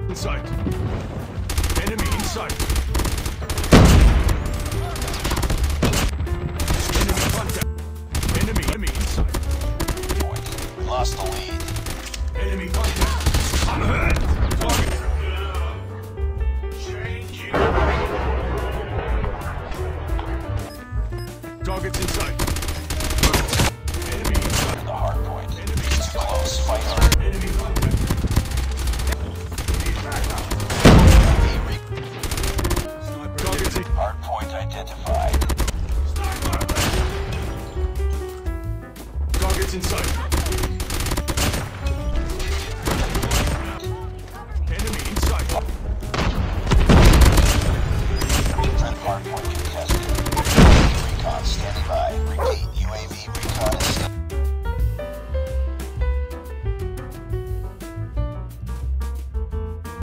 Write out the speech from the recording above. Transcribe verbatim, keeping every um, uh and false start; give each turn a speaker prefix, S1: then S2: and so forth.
S1: In sight. Enemy in sight. Enemy contact. Enemy, enemy in sight.
S2: We lost the lead.
S1: Enemy contact. I'm hurt. Target. Targets in sight. Enemy in sight.
S2: The hard point.
S1: Enemy in
S2: It's
S1: sight.
S2: close. Fight hard.
S1: Enemy contact. Targets in
S2: Hard point identified.
S1: Targets in sight.